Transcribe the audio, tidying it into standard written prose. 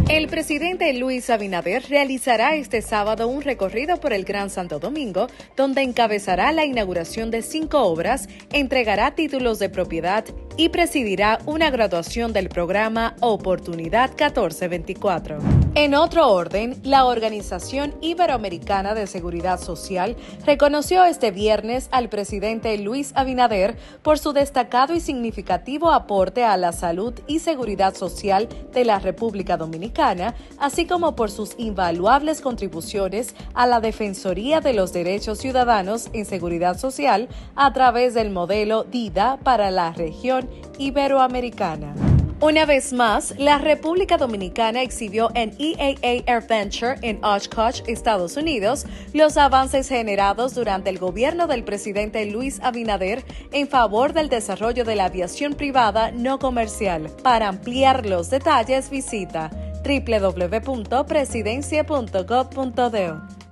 El presidente Luis Abinader realizará este sábado un recorrido por el Gran Santo Domingo, donde encabezará la inauguración de 5 obras, entregará títulos de propiedad y presidirá una graduación del programa Oportunidad 1424. En otro orden, la Organización Iberoamericana de Seguridad Social reconoció este viernes al presidente Luis Abinader por su destacado y significativo aporte a la salud y seguridad social de la República Dominicana, así como por sus invaluables contribuciones a la Defensoría de los Derechos Ciudadanos en Seguridad Social a través del modelo DIDA para la región iberoamericana. Una vez más, la República Dominicana exhibió en EAA AirVenture en Oshkosh, Estados Unidos, los avances generados durante el gobierno del presidente Luis Abinader en favor del desarrollo de la aviación privada no comercial. Para ampliar los detalles, visita www.presidencia.gov.do.